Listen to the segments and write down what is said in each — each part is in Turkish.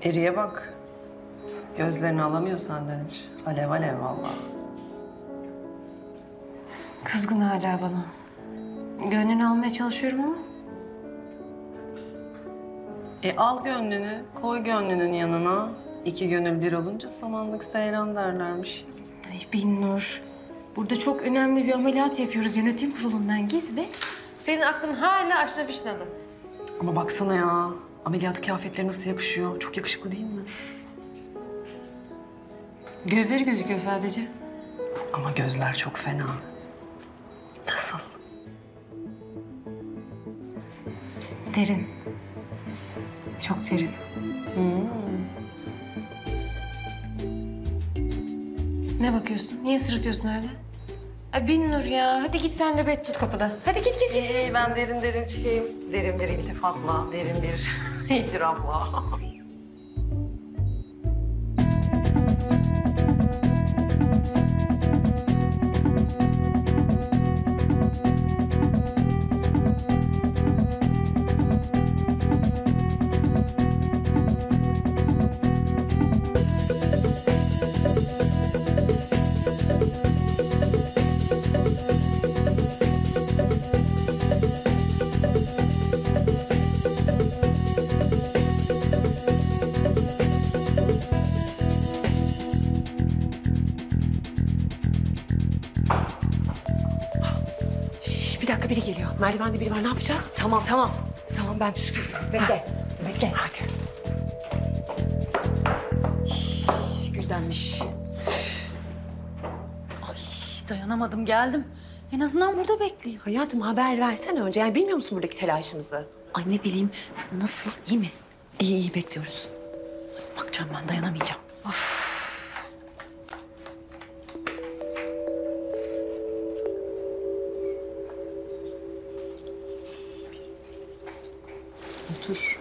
Eriye bak. Gözlerini alamıyor senden hiç. Alev alev vallahi. Kızgın hala bana. Gönlünü almaya çalışıyorum ama. Al gönlünü, koy gönlünün yanına. İki gönül bir olunca samanlık seyran derlermiş. Ay Binnur, burada çok önemli bir ameliyat yapıyoruz yönetim kurulundan gizli. Senin aklın hala Aşraf İşnalı. Ama baksana ya, ameliyat kıyafetleri nasıl yakışıyor. Çok yakışıklı değil mi? Gözleri gözüküyor sadece. Ama gözler çok fena. Nasıl? Derin. Çok derin. Ne bakıyorsun? Niye sırıtıyorsun öyle? Ay Binnur ya, hadi git sen de bet tut kapıda. Hadi git. İyi, ben derin derin çıkayım. Derin bir iltifatla, derin bir itirafla. Bir dakika biri geliyor. Merdivende biri var. Ne yapacağız? Tamam. Tamam ben püskürtüm. Bekle. Hadi. Güldenmiş. Ay dayanamadım geldim. En azından burada bekleyeyim. Hayatım haber versene önce. Yani bilmiyor musun buradaki telaşımızı? Ay ne bileyim nasıl iyi mi? İyi bekliyoruz. Bakacağım ben dayanamayacağım. Otur.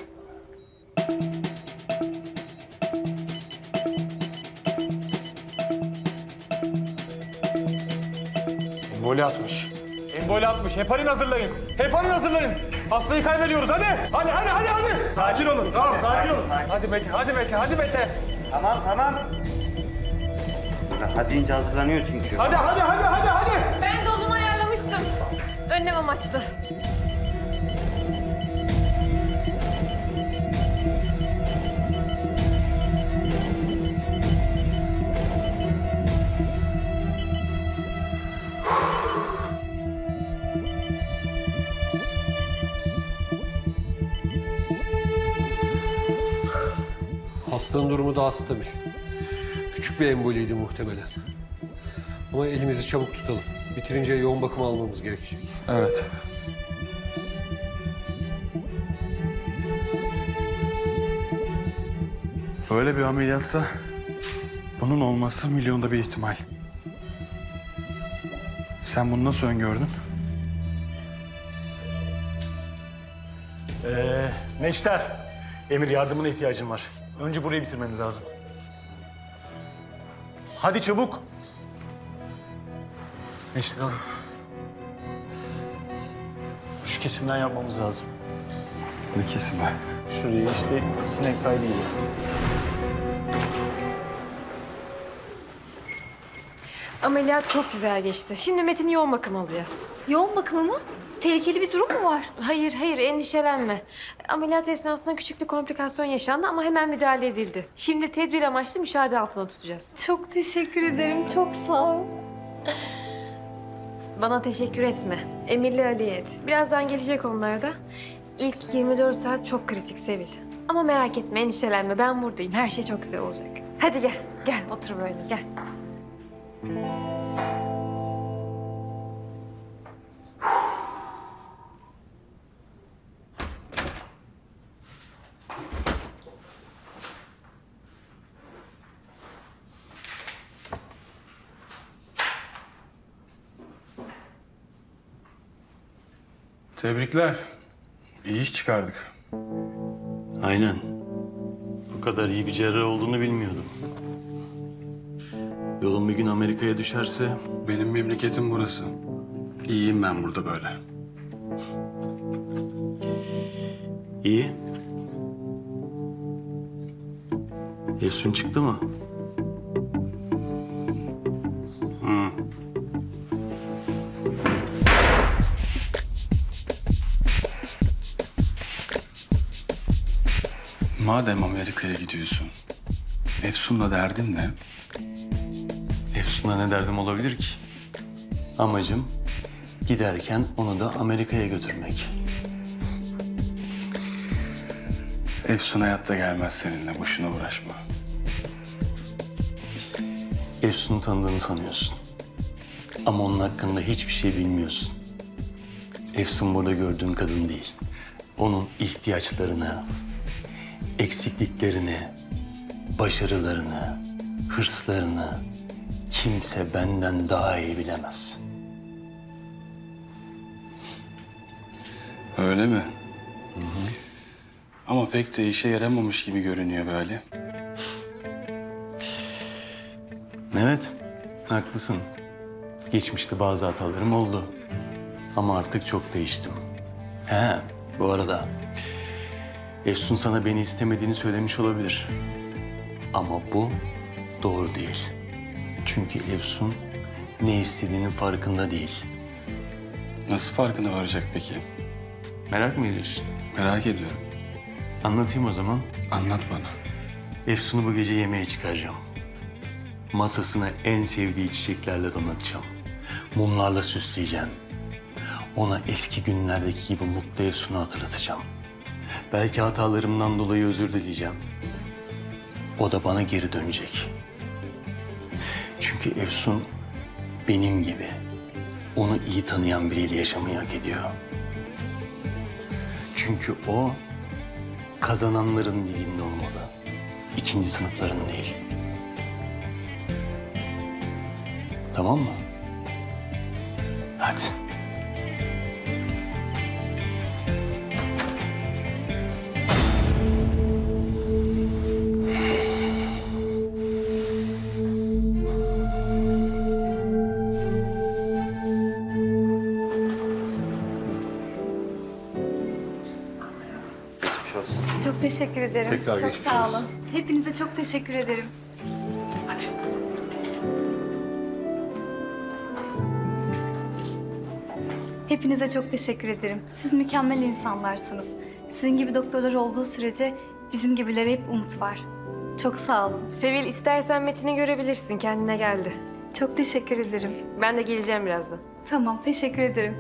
Emboli atmış. Emboli atmış. Heparin hazırlayın. Heparin hazırlayın. Hastayı kaybediyoruz. Hadi. Sakin olun. Tamam, sakin olun. Hadi Mete. Tamam. Hadi ince hazırlanıyor çünkü. Hadi. Ben dozumu ayarlamıştım. Önlem amaçlı. Hastanın durumu daha stabil. Küçük bir emboliydi muhtemelen. Ama elimizi çabuk tutalım. Bitirince yoğun bakım almamız gerekecek. Evet. Böyle bir ameliyatta bunun olması milyonda bir ihtimal. Sen bunu nasıl öngördün? Neşter, Emir yardımına ihtiyacım var. Önce burayı bitirmemiz lazım. Hadi çabuk. Neşter Hanım. Şu kesimden yapmamız lazım. Ne kesim be? Şurayı işte sinek kaydı gibi. Ameliyat çok güzel geçti. Şimdi Metin'i yoğun bakım alacağız. Yoğun bakımı mı? Tehlikeli bir durum mu var? Hayır endişelenme. Ameliyat esnasında küçük bir komplikasyon yaşandı ama hemen müdahale edildi. Şimdi tedbir amaçlı müşahede altına tutacağız. Çok teşekkür ederim. Çok sağ ol. Bana teşekkür etme. Emirli Ali'ye et. Birazdan gelecek onlar da. İlk 24 saat çok kritik Sevil. Ama merak etme, endişelenme. Ben buradayım. Her şey çok güzel olacak. Hadi gel. Gel otur böyle gel. Tebrikler. İyi iş çıkardık. Aynen. Bu kadar iyi bir cerrah olduğunu bilmiyordum. Yolun bir gün Amerika'ya düşerse... Benim memleketim burası. İyiyim ben burada böyle. İyi. Efsun çıktı mı? Hı. Madem Amerika'ya gidiyorsun, Efsun'la derdin ne? Efsun'a ne derdim olabilir ki? Amacım giderken onu da Amerika'ya götürmek. Efsun hayatta gelmez seninle, boşuna uğraşma. Efsun'u tanıdığını sanıyorsun. Ama onun hakkında hiçbir şey bilmiyorsun. Efsun burada gördüğün kadın değil. Onun ihtiyaçlarını, eksikliklerini, başarılarını, hırslarını kimse benden daha iyi bilemez. Öyle mi? Ama pek de işe yaramamış gibi görünüyor böyle. Evet, haklısın. Geçmişte bazı hatalarım oldu. Ama artık çok değiştim. He, bu arada Efsun sana beni istemediğini söylemiş olabilir. Ama bu doğru değil. Çünkü Efsun ne istediğinin farkında değil. Nasıl farkına varacak peki? Merak mı ediyorsun? Merak ediyorum. Anlatayım o zaman. Anlat bana. Efsun'u bu gece yemeğe çıkaracağım. Masasına en sevdiği çiçeklerle donatacağım. Mumlarla süsleyeceğim. Ona eski günlerdeki gibi mutlu Efsun'u hatırlatacağım. Belki hatalarımdan dolayı özür dileyeceğim. O da bana geri dönecek. Çünkü Efsun benim gibi onu iyi tanıyan biriyle yaşamayı hak ediyor. Çünkü o kazananların dilinde olmalı. İkinci sınıfların değil. Tamam mı? Hadi. Çok teşekkür ederim. Tekrar çok geçmiş sağ olsun. olun. Hepinize çok teşekkür ederim. Hadi. Hepinize çok teşekkür ederim. Siz mükemmel insanlarsınız. Sizin gibi doktorlar olduğu sürece bizim gibilere hep umut var. Çok sağ olun. Sevil, istersen Metin'i görebilirsin. Kendine geldi. Çok teşekkür ederim. Ben de geleceğim birazdan. Tamam, teşekkür ederim.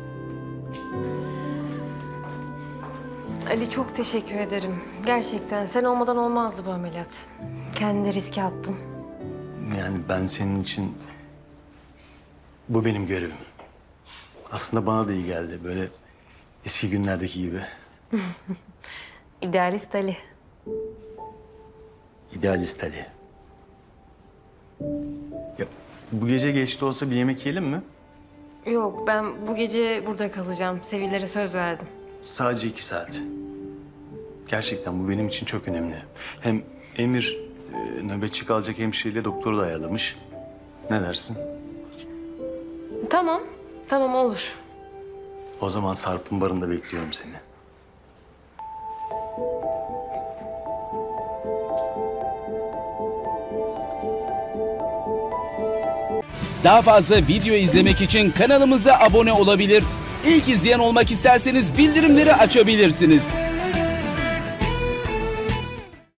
Ali, çok teşekkür ederim. Gerçekten sen olmadan olmazdı bu ameliyat. Kendini riske attın. Yani ben senin için... Bu benim görevim. Aslında bana da iyi geldi. Böyle eski günlerdeki gibi. İdealist Ali. İdealist Ali. Ya, bu gece geç de olsa bir yemek yiyelim mi? Yok, ben bu gece burada kalacağım. Sevillere söz verdim. Sadece 2 saat. Gerçekten bu benim için çok önemli. Hem Emir nöbetçi kalacak hemşireyle doktoru da ayarlamış. Ne dersin? Tamam, tamam olur. O zaman Sarp'ın barında bekliyorum seni. Daha fazla video izlemek için kanalımıza abone olabilir. İlk izleyen olmak isterseniz bildirimleri açabilirsiniz.